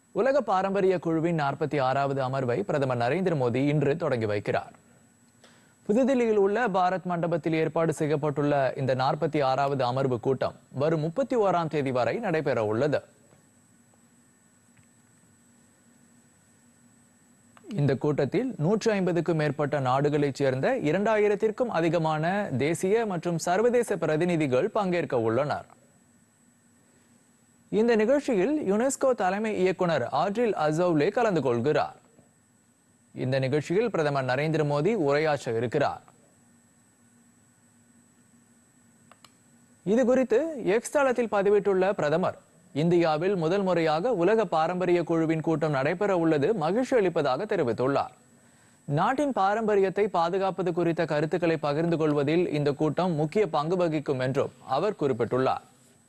உலக பாரம்பரிய குழுவின் 46வது அமர்வை பிரதமர் நரேந்திர மோடி இன்று தொடங்கி வைக்கிறார். புதுதில்லியில் உள்ள பாரத் மண்டபத்தில் ஏற்பாடு செய்யப்பட்டுள்ள இந்த 46வது அமர்வு கூட்டம் வரும் 31ஆம் தேதி வரை நடைபெற உள்ளது. இந்த கூட்டத்தில் 150க்கும் மேற்பட்ட நாடுகளைச் சேர்ந்த 2000த்திற்கும் அதிகமான தேசிய மற்றும் சர்வதேச பிரதிநிதிகள் பங்கேற்க உள்ளனர். இந்த நிகழ்ச்சியில் யுனெஸ்கோ தலைமை இயக்குனர் ஆட்ரில் அசௌலே கலந்து கொள்கிறார். இந்த நிகழ்ச்சியில் பிரதமர் நரேந்திர மோடி உரையாற்ற இருக்கிறார். இது குறித்து எக்ஸ் தளத்தில் பதிவிட்டுள்ள பிரதமர், இந்தியாவில் முதல் முறையாக உலக பாரம்பரிய குழுவின் கூட்டம் நடைபெற உள்ளது மகிழ்ச்சி அளிப்பதாக தெரிவித்துள்ளார். நாட்டின் பாரம்பரியத்தை பாதுகாப்பது குறித்த கருத்துக்களை பகிர்ந்து கொள்வதில் இந்த கூட்டம் முக்கிய பங்கு வகிக்கும் என்றும் அவர் குறிப்பிட்டுள்ளார்.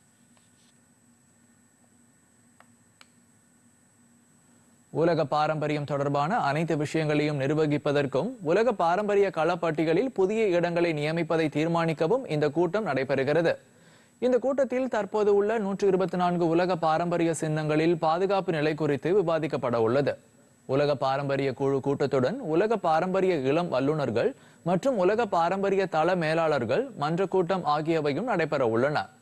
உலக பாரம்பரியம் தொடர்பான அனைத்து விஷயங்களையும் நிர்வகிப்பதற்கும் உலக பாரம்பரிய களப்பட்டிகளில் புதிய இடங்களை நியமிப்பதை தீர்மானிக்கவும் இந்த கூட்டம் நடைபெறுகிறது. இந்த கூட்டத்தில் தற்போது உள்ள 124 உலக பாரம்பரிய சின்னங்களில் பாதுகாப்பு நிலை குறித்து விவாதிக்கப்பட உள்ளது. உலக பாரம்பரிய குழு கூட்டத்துடன் உலக பாரம்பரிய இளம் வல்லுநர்கள் மற்றும் உலக பாரம்பரிய தள மேலாளர்கள் மன்ற கூட்டம் ஆகியவையும் நடைபெற உள்ளன.